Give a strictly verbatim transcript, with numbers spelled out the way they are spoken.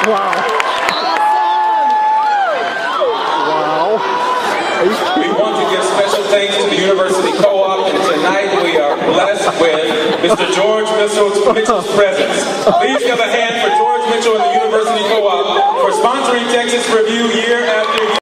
Wow. Wow. We want to give special thanks to the University Co-op, and tonight we are blessed with Mister George Mitchell's, Mitchell's presence. Please give a hand for George Mitchell and the University Co-op for sponsoring Texas Revue year after